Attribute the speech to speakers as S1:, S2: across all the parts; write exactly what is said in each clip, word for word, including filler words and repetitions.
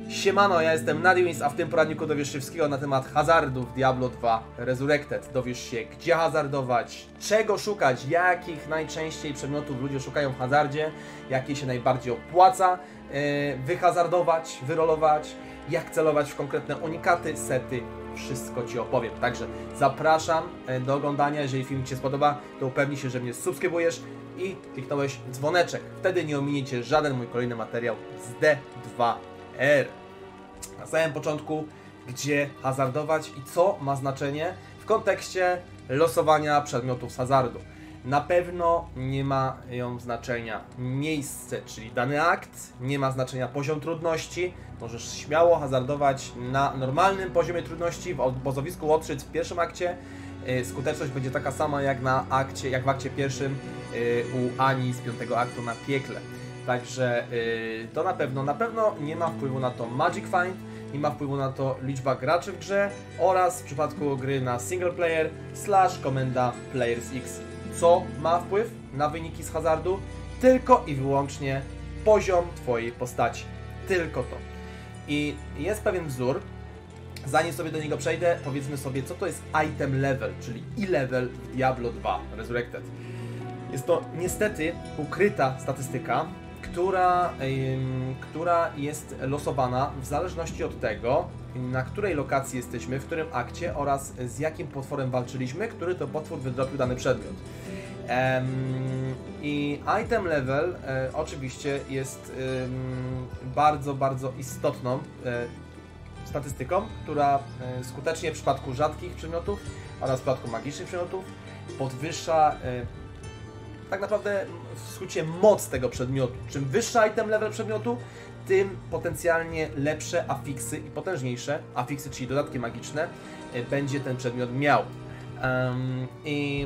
S1: Siemano, ja jestem Nadiwins, a w tym poradniku dowiesz się wszystkiego na temat hazardu w Diablo dwa Resurrected. Dowiesz się, gdzie hazardować, czego szukać, jakich najczęściej przedmiotów ludzie szukają w hazardzie, jakie się najbardziej opłaca yy, wyhazardować, wyrolować, jak celować w konkretne unikaty, sety. Wszystko Ci opowiem. Także zapraszam do oglądania. Jeżeli film Ci się spodoba, to upewnij się, że mnie subskrybujesz i kliknąłeś dzwoneczek. Wtedy nie ominiecie żaden mój kolejny materiał z D dwa R. Na samym początku, gdzie hazardować i co ma znaczenie w kontekście losowania przedmiotów z hazardu. Na pewno nie mają znaczenia miejsce, czyli dany akt, nie ma znaczenia poziom trudności. Możesz śmiało hazardować na normalnym poziomie trudności w obozowisku Łotrzyc w pierwszym akcie. Skuteczność będzie taka sama jak, na akcie, jak w akcie pierwszym u Ani z piątego aktu na piekle. Także to na pewno, na pewno nie ma wpływu na to Magic Find, nie ma wpływu na to liczba graczy w grze oraz w przypadku gry na single player slash komenda PlayersX. Co ma wpływ na wyniki z hazardu? Tylko i wyłącznie poziom Twojej postaci. Tylko to. I jest pewien wzór. Zanim sobie do niego przejdę, powiedzmy sobie, co to jest item level, czyli e-level w Diablo dwa Resurrected. Jest to niestety ukryta statystyka, która, ym, która jest losowana w zależności od tego, na której lokacji jesteśmy, w którym akcie oraz z jakim potworem walczyliśmy, który to potwór wydropił dany przedmiot. Um, I item level e, oczywiście jest e, bardzo, bardzo istotną e, statystyką, która e, skutecznie w przypadku rzadkich przedmiotów oraz w przypadku magicznych przedmiotów podwyższa e, tak naprawdę w skrócie moc tego przedmiotu. Czym wyższy item level przedmiotu, tym potencjalnie lepsze afiksy i potężniejsze afiksy, czyli dodatki magiczne, e, będzie ten przedmiot miał. Um, I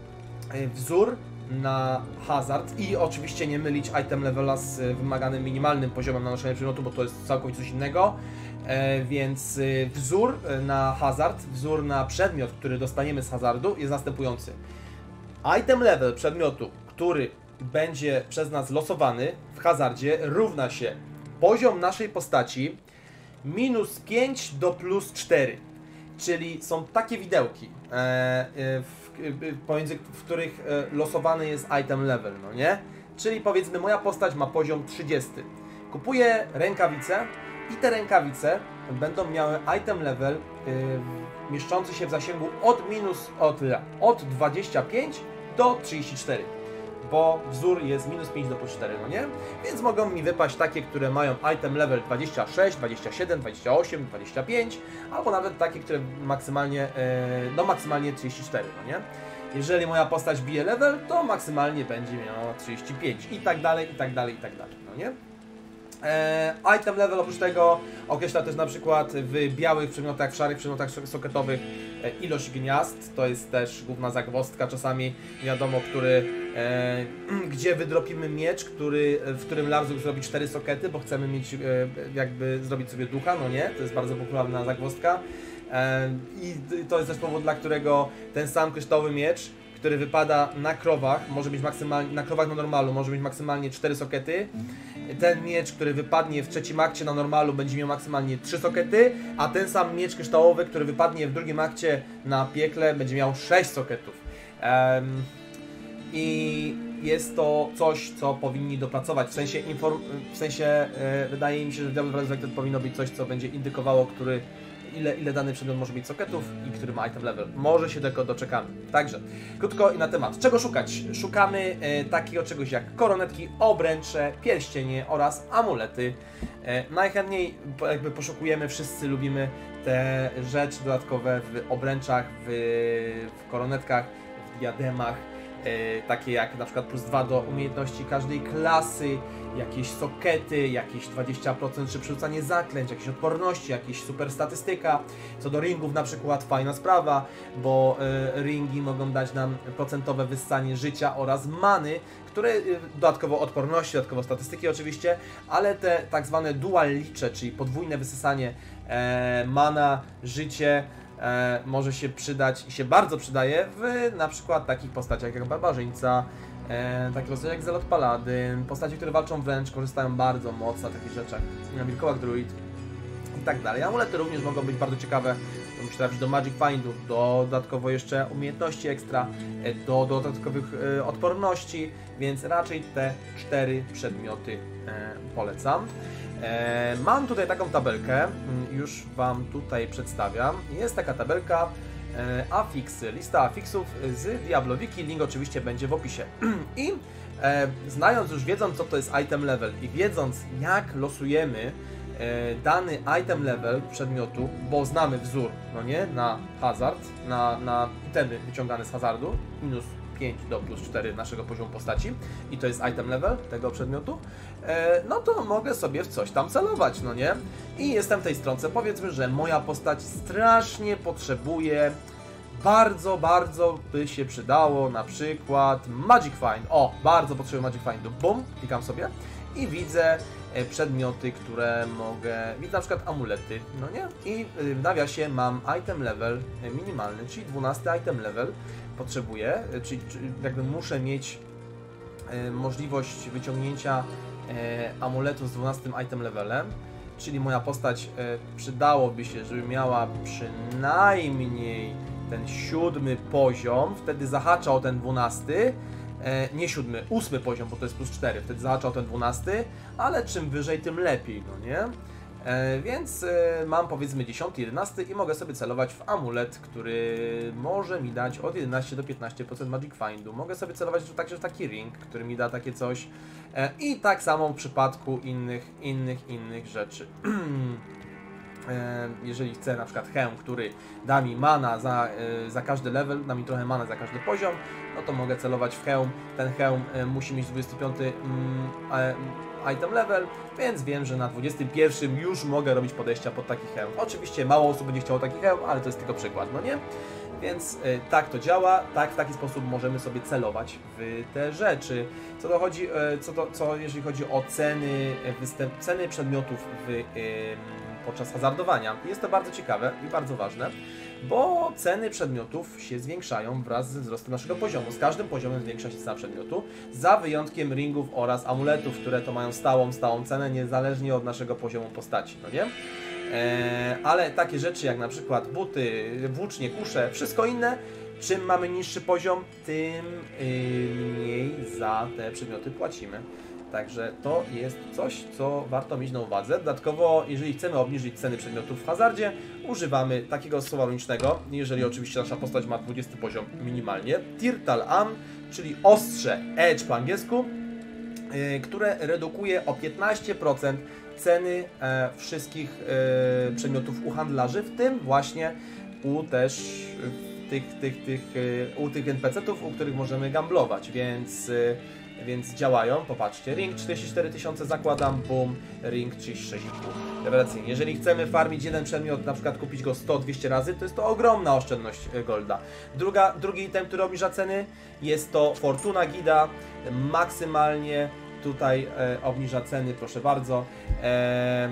S1: wzór na hazard i oczywiście nie mylić item levela z wymaganym minimalnym poziomem nanoszenia przedmiotu, bo to jest całkowicie coś innego, e, więc wzór na hazard, wzór na przedmiot, który dostaniemy z hazardu jest następujący. Item level przedmiotu, który będzie przez nas losowany w hazardzie, równa się poziom naszej postaci minus pięć do plus cztery, czyli są takie widełki, e, e, w pomiędzy w których losowany jest item level, no nie? Czyli powiedzmy moja postać ma poziom trzydziesty. Kupuję rękawice i te rękawice będą miały item level yy, mieszczący się w zasięgu od minus od, od dwudziestu pięciu do trzydziestu czterech. Bo wzór jest minus pięć do plus cztery, no nie? Więc mogą mi wypaść takie, które mają item level dwadzieścia sześć, dwadzieścia siedem, dwadzieścia osiem, dwadzieścia pięć, albo nawet takie, które maksymalnie, no maksymalnie trzydzieści cztery, no nie? Jeżeli moja postać bije level, to maksymalnie będzie miała trzydzieści pięć i tak dalej, i tak dalej, i tak dalej, no nie? E, item level oprócz tego określa też na przykład w białych przedmiotach, w szarych przedmiotach soketowych e, ilość gniazd, to jest też główna zagwozdka, czasami wiadomo, który, e, gdzie wydropimy miecz, który, w którym Larzuk zrobi cztery sokety, bo chcemy mieć, e, jakby zrobić sobie ducha, no nie, to jest bardzo popularna zagwozdka e, i to jest też powód, dla którego ten sam kryształowy miecz, który wypada na krowach, może być maksymalnie, na krowach na normalu, może mieć maksymalnie cztery sokety. Ten miecz, który wypadnie w trzecim akcie na normalu, będzie miał maksymalnie trzy sokety, a ten sam miecz kryształowy, który wypadnie w drugim akcie na piekle, będzie miał sześć soketów. Um, I jest to coś, co powinni dopracować. W sensie, inform w sensie e, wydaje mi się, że w Diablo Resurrected powinno być coś, co będzie indykowało, który Ile, ile dany przedmiot może mieć soketów i który ma item level. Może się tego doczekamy. Także, krótko i na temat. Czego szukać? Szukamy e, takiego czegoś jak koronetki, obręcze, pierścienie oraz amulety. E, najchętniej jakby poszukujemy, wszyscy lubimy te rzeczy dodatkowe w obręczach, w, w koronetkach, w diademach. E, takie jak na przykład plus dwa do umiejętności każdej klasy, jakieś sokety, jakieś dwadzieścia procent szybsze rzucanie zaklęć, jakieś odporności, jakieś super statystyka. Co do ringów na przykład fajna sprawa, bo e, ringi mogą dać nam procentowe wyssanie życia oraz many, które e, dodatkowo odporności, dodatkowo statystyki oczywiście, ale te tak zwane dual licze, czyli podwójne wysysanie e, mana, życie, E, może się przydać i się bardzo przydaje w na przykład takich postaciach jak Barbarzyńca, e, takie postacie jak Zelot Paladyn, postacie, które walczą wręcz, korzystają bardzo mocno na takich rzeczach. Wilkołak Druid. i tak dalej. Amulety również mogą być bardzo ciekawe, to musi trafić do Magic Findów, do dodatkowo jeszcze umiejętności ekstra, do dodatkowych e, odporności, więc raczej te cztery przedmioty e, polecam. E, mam tutaj taką tabelkę, już Wam tutaj przedstawiam. Jest taka tabelka e, afiksy, lista afiksów z Diablo Wiki, link oczywiście będzie w opisie. I e, znając już, wiedząc co to jest item level i wiedząc jak losujemy e, dany item level przedmiotu, bo znamy wzór, no nie, na hazard, na, na itemy wyciągane z hazardu, minus pięć do plus cztery naszego poziomu postaci i to jest item level tego przedmiotu, e, no to mogę sobie w coś tam celować, no nie? I jestem w tej stronce, powiedzmy, że moja postać strasznie potrzebuje, bardzo, bardzo by się przydało na przykład Magic Find. O, bardzo potrzebuję Magic Findu. Bum, klikam sobie i widzę e, przedmioty, które mogę, widzę na przykład amulety, no nie? I e, w nawiasie mam item level e, minimalny, czyli dwunasty item level potrzebuję, czyli, czyli jakby muszę mieć e, możliwość wyciągnięcia e, amuletu z dwunastym item levelem, czyli moja postać e, przydałoby się, żeby miała przynajmniej ten siódmy poziom, wtedy zahacza o ten dwunasty, e, nie siódmy, ósmy poziom, bo to jest plus cztery, wtedy zahacza o ten dwunasty, ale czym wyżej, tym lepiej, no nie? E, więc e, mam powiedzmy dziesiąty, jedenasty i mogę sobie celować w amulet, który może mi dać od jedenaście do piętnastu procent Magic Findu. Mogę sobie celować także w taki ring, który mi da takie coś. E, I tak samo w przypadku innych, innych, innych rzeczy. e, jeżeli chcę na przykład hełm, który da mi mana za, e, za każdy level, da mi trochę mana za każdy poziom, no to mogę celować w hełm. Ten hełm e, musi mieć dwudziesty piąty mm, e, item level, więc wiem, że na dwudziestym pierwszym już mogę robić podejścia pod taki hełm. Oczywiście mało osób będzie chciało taki hełm, ale to jest tylko przykład, no nie? Więc y, tak to działa, tak w taki sposób możemy sobie celować w te rzeczy. Co to chodzi, y, co to, co jeżeli chodzi o ceny, występ, ceny przedmiotów w, y, podczas hazardowania. Jest to bardzo ciekawe i bardzo ważne, bo ceny przedmiotów się zwiększają wraz ze wzrostem naszego poziomu. Z każdym poziomem zwiększa się cena przedmiotu, za wyjątkiem ringów oraz amuletów, które to mają stałą, stałą cenę, niezależnie od naszego poziomu postaci, no nie? Eee, ale takie rzeczy jak na przykład buty, włócznie, kusze, wszystko inne, czym mamy niższy poziom, tym yy, mniej za te przedmioty płacimy. Także to jest coś, co warto mieć na uwadze. Dodatkowo, jeżeli chcemy obniżyć ceny przedmiotów w hazardzie, używamy takiego słowa logicznego, jeżeli oczywiście nasza postać ma dwudziesty poziom minimalnie, Tirtal Am, czyli ostrze, edge po angielsku, yy, które redukuje o piętnaście procent ceny e, wszystkich e, przedmiotów u handlarzy, w tym właśnie u też tych, tych, tych, e, u tych en pe ce ów, u których możemy gamblować, więc, e, więc działają. Popatrzcie, ring czterdzieści cztery tysiące zakładam, boom, ring trzydzieści sześć i pół. Rewelacyjnie. Jeżeli chcemy farmić jeden przedmiot, na przykład kupić go sto dwieście razy, to jest to ogromna oszczędność golda. Druga, drugi item, który obniża ceny, jest to Fortuna Gida, maksymalnie tutaj e, obniża ceny, proszę bardzo. E,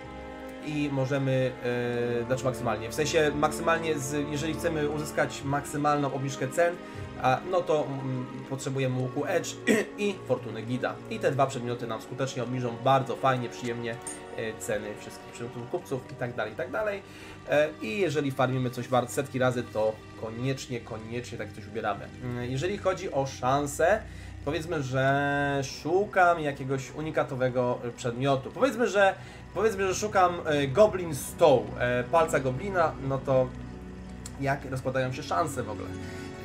S1: I możemy, e, znaczy maksymalnie, w sensie maksymalnie, z, jeżeli chcemy uzyskać maksymalną obniżkę cen, a, no to mm, potrzebujemy łuku Edge i Fortuny Gida. I te dwa przedmioty nam skutecznie obniżą bardzo fajnie, przyjemnie e, ceny wszystkich przedmiotów kupców i tak dalej, i tak dalej. E, I jeżeli farmimy coś wart setki razy, to koniecznie, koniecznie tak coś ubieramy. E, jeżeli chodzi o szanse, powiedzmy, że szukam jakiegoś unikatowego przedmiotu. Powiedzmy, że, powiedzmy, że szukam Goblin Stow, palca goblina, no to jak rozkładają się szanse w ogóle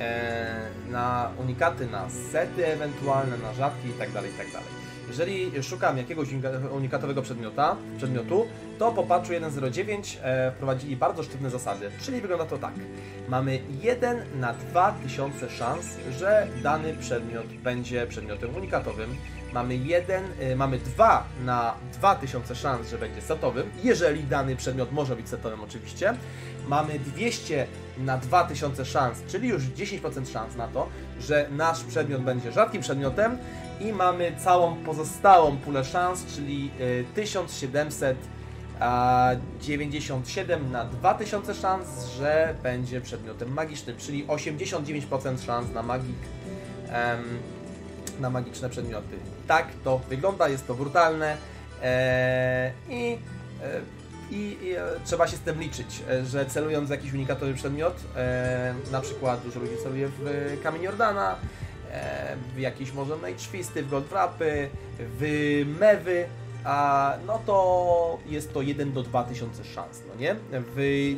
S1: na unikaty, na sety ewentualne, na rzadkie i tak dalej, i tak dalej. Jeżeli szukam jakiegoś unikatowego przedmiota, przedmiotu, to po patchu jeden zero dziewięć e, wprowadzili bardzo sztywne zasady, czyli wygląda to tak. Mamy jeden na dwa tysiące szans, że dany przedmiot będzie przedmiotem unikatowym. Mamy jeden, e, mamy dwa na dwa tysiące szans, że będzie setowym, jeżeli dany przedmiot może być setowym oczywiście. Mamy dwieście na dwa tysiące szans, czyli już dziesięć procent szans na to, że nasz przedmiot będzie rzadkim przedmiotem. I mamy całą pozostałą pulę szans, czyli tysiąc siedemset dziewięćdziesiąt siedem na dwa tysiące szans, że będzie przedmiotem magicznym, czyli osiemdziesiąt dziewięć procent szans na magik, um, na magiczne przedmioty. Tak to wygląda, jest to brutalne eee, i e, I, i e, trzeba się z tym liczyć, e, że celując w jakiś unikatowy przedmiot, e, na przykład dużo ludzi celuje w e, kamień Jordana, e, w jakiś może Mage Fisty, w Gold Wrapy, w mewy, a no to jest to jeden do dwóch tysięcy szans, no nie? W,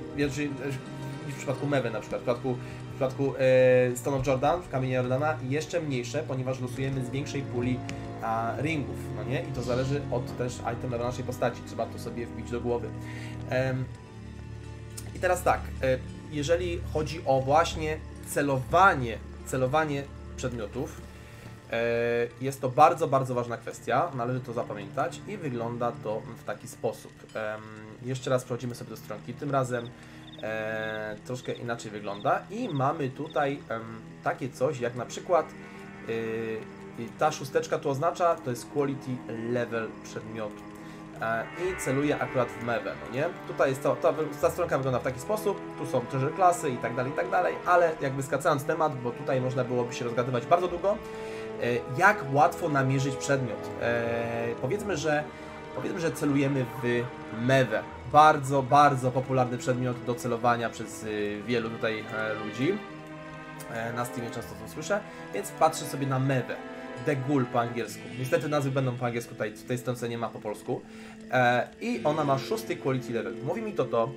S1: w przypadku mewy na przykład, w przypadku, w przypadku e, Stone of Jordan, w kamieniu Jordana jeszcze mniejsze, ponieważ losujemy z większej puli a, ringów, no nie? I to zależy od też itema naszej postaci, trzeba to sobie wbić do głowy. E, I teraz tak, e, jeżeli chodzi o właśnie celowanie, celowanie przedmiotów, e, jest to bardzo, bardzo ważna kwestia, należy to zapamiętać i wygląda to w taki sposób. E, jeszcze raz przechodzimy sobie do stronki, tym razem E, troszkę inaczej wygląda i mamy tutaj e, takie coś jak na przykład e, ta szósteczka tu oznacza, to jest quality level przedmiotu e, i celuje akurat w mewę, no nie? Tutaj jest to, ta, ta stronka wygląda w taki sposób, tu są treasure klasy i tak dalej, i tak dalej, ale jakby skracając temat, bo tutaj można byłoby się rozgadywać bardzo długo, e, jak łatwo namierzyć przedmiot. E, powiedzmy, że Powiedzmy, że celujemy w mewę. Bardzo, bardzo popularny przedmiot do celowania przez y, wielu tutaj e, ludzi. E, na Steamie często to słyszę, więc patrzę sobie na mewę. The Ghoul po angielsku. Niestety nazwy będą po angielsku, tutaj w tej stronce nie ma po polsku. E, I ona ma szósty quality level. Mówi mi to to,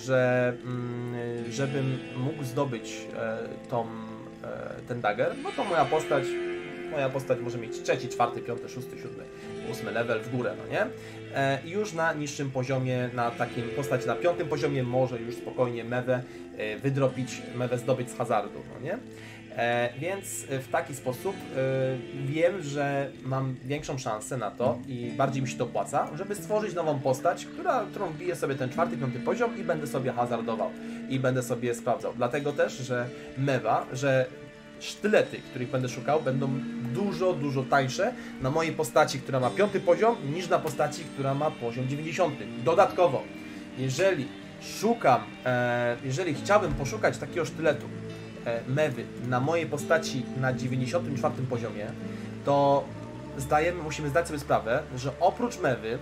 S1: że mm, żebym mógł zdobyć e, tą, e, ten dagger, no to moja postać Moja postać może mieć trzeci, czwarty, piąty, szósty, siódmy, ósmy level w górę, no nie? E, już na niższym poziomie, na takim postać na piątym poziomie może już spokojnie mewę e, wydropić, mewę zdobyć z hazardu, no nie? E, więc w taki sposób e, wiem, że mam większą szansę na to i bardziej mi się to opłaca, żeby stworzyć nową postać, która, którą wbiję sobie ten czwarty, piąty poziom i będę sobie hazardował i będę sobie sprawdzał. Dlatego też, że mewa, że sztylety, których będę szukał, będą dużo, dużo tańsze na mojej postaci, która ma piąty poziom, niż na postaci, która ma poziom dziewięćdziesiąty. Dodatkowo, jeżeli szukam, e, jeżeli chciałbym poszukać takiego sztyletu e, mewy na mojej postaci na dziewięćdziesiątym czwartym poziomie, to zdajemy, musimy zdać sobie sprawę, że oprócz mewy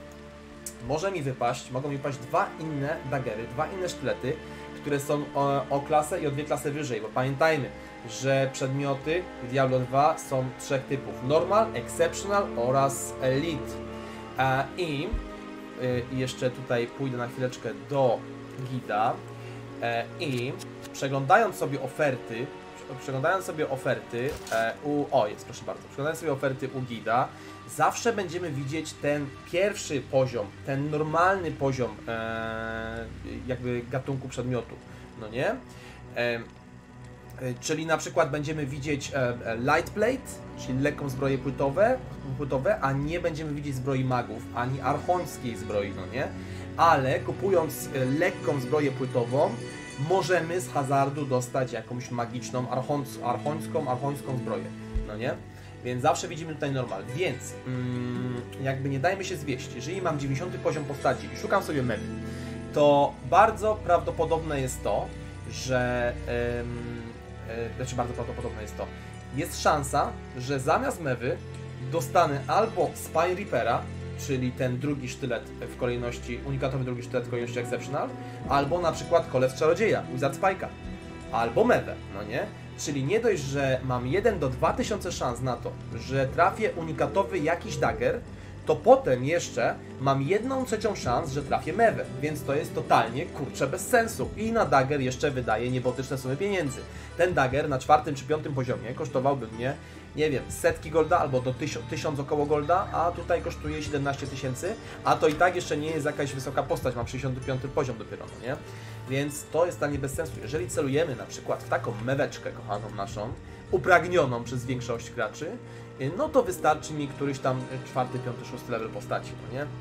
S1: może mi wypaść, mogą mi wypaść dwa inne daggery, dwa inne sztylety, które są o, o klasę i o dwie klasy wyżej, bo pamiętajmy, że przedmioty w Diablo dwa są trzech typów: Normal, Exceptional oraz Elite. A, I y, jeszcze tutaj pójdę na chwileczkę do Gida e, i przeglądając sobie oferty, przeglądając sobie oferty e, u, o jest, proszę bardzo, przeglądając sobie oferty u Gida, zawsze będziemy widzieć ten pierwszy poziom, ten normalny poziom e, jakby gatunku przedmiotu, no nie? E, Czyli na przykład będziemy widzieć e, light plate, czyli lekką zbroję płytowe, płytowe, a nie będziemy widzieć zbroi magów, ani archońskiej zbroi, no nie? Ale kupując e, lekką zbroję płytową, możemy z hazardu dostać jakąś magiczną, archońską, archońską, archońską zbroję, no nie? Więc zawsze widzimy tutaj normal, więc mm, jakby nie dajmy się zwieść, jeżeli mam dziewięćdziesiąty poziom postaci i szukam sobie mewy, to bardzo prawdopodobne jest to, że... Ym, Znaczy bardzo prawdopodobne jest to. Jest szansa, że zamiast mewy dostanę albo Spine Reapera, czyli ten drugi sztylet w kolejności, unikatowy drugi sztylet w kolejności Exceptional, albo na przykład Kolew Czarodzieja, Wizard Spike'a, albo mewę, no nie? Czyli nie dość, że mam jeden do dwóch tysięcy szans na to, że trafię unikatowy jakiś dagger, to potem jeszcze mam jedną trzecią szans, że trafię mewę, więc to jest totalnie, kurczę, bez sensu. I na dagger jeszcze wydaję niebotyczne sumy pieniędzy. Ten dagger na czwartym czy piątym poziomie kosztowałby mnie, nie wiem, setki golda albo do tysiąc, tysiąc około golda, a tutaj kosztuje siedemnaście tysięcy, a to i tak jeszcze nie jest jakaś wysoka postać, mam sześćdziesiąty piąty poziom dopiero, no nie? Więc to jest totalnie bez sensu. Jeżeli celujemy na przykład w taką meweczkę kochaną naszą, upragnioną przez większość graczy, no to wystarczy mi któryś tam czwarty, piąty, szósty level postaci, no nie?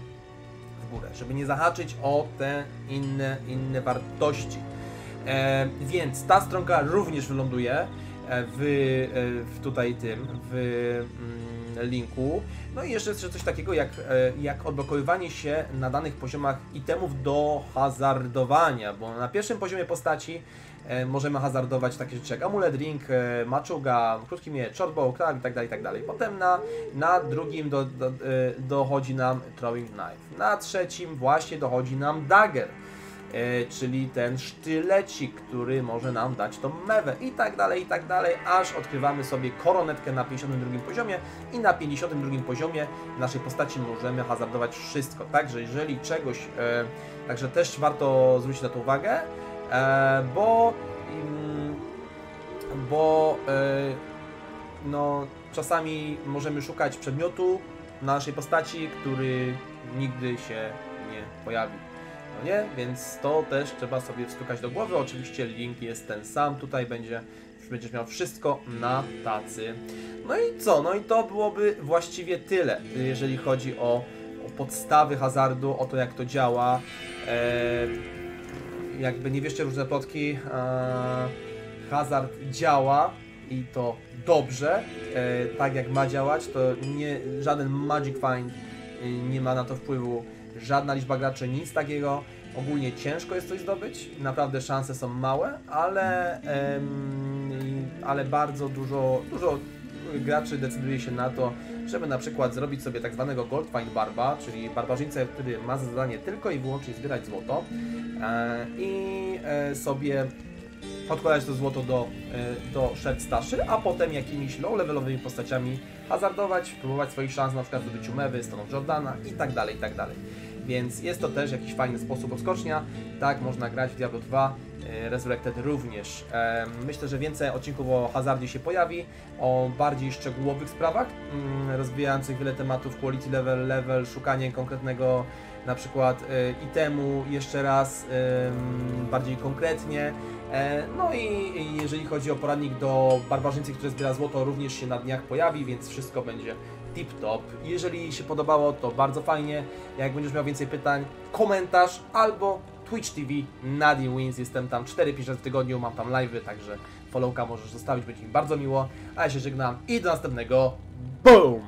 S1: W górę, żeby nie zahaczyć o te inne, inne wartości. E, więc ta stronka również wyląduje w, w tutaj tym, w linku. No i jeszcze jest coś takiego jak, jak odblokowywanie się na danych poziomach itemów do hazardowania, bo na pierwszym poziomie postaci możemy hazardować takie rzeczy jak amulet ring, maczuga, krótki miecz, shortbow, krab i tak dalej, i tak dalej. Potem na, na drugim do, do, dochodzi nam throwing knife. Na trzecim właśnie dochodzi nam dagger, czyli ten sztylecik, który może nam dać tą mewę i tak dalej, i tak dalej, aż odkrywamy sobie koronetkę na pięćdziesiątym drugim poziomie i na pięćdziesiątym drugim poziomie naszej postaci możemy hazardować wszystko. Także jeżeli czegoś, e, także też warto zwrócić na to uwagę, e, bo mm, bo e, no, czasami możemy szukać przedmiotu na naszej postaci, który nigdy się nie pojawi. No nie? Więc to też trzeba sobie wstukać do głowy. Oczywiście link jest ten sam, tutaj będzie, będziesz miał wszystko na tacy. No i co? No i to byłoby właściwie tyle, jeżeli chodzi o, o podstawy hazardu, o to jak to działa. Eee, jakby nie wierzcie w różne plotki, eee, hazard działa i to dobrze, eee, tak jak ma działać, to nie, żaden Magic Find nie ma na to wpływu. Żadna liczba graczy, nic takiego. Ogólnie ciężko jest coś zdobyć, naprawdę szanse są małe, ale, em, ale bardzo dużo, dużo graczy decyduje się na to, żeby na przykład zrobić sobie tak zwanego Gold Find Barba, czyli barbarzyńcę, który ma za zadanie tylko i wyłącznie zbierać złoto e, i e, sobie odkładać to złoto do, do Shared Staszy, a potem jakimiś low-levelowymi postaciami hazardować, próbować swoich szans, na przykład w zdobyciu mewy, Stone Jordana i tak dalej, i tak dalej. Więc jest to też jakiś fajny sposób odskocznia. Tak można grać w Diablo dwa, Resurrected również. Myślę, że więcej odcinków o hazardzie się pojawi, o bardziej szczegółowych sprawach, rozwijających wiele tematów, quality level, level, szukanie konkretnego na przykład itemu jeszcze raz bardziej konkretnie. No i jeżeli chodzi o poradnik do barbarzyńcy, który zbiera złoto, również się na dniach pojawi, więc wszystko będzie tip-top. Jeżeli się podobało, to bardzo fajnie. Jak będziesz miał więcej pytań, komentarz albo Twitch T V NadiWins. Jestem tam cztery pięć razy w tygodniu, mam tam live'y, także followka możesz zostawić, będzie mi bardzo miło. A ja się żegnam i do następnego. Boom!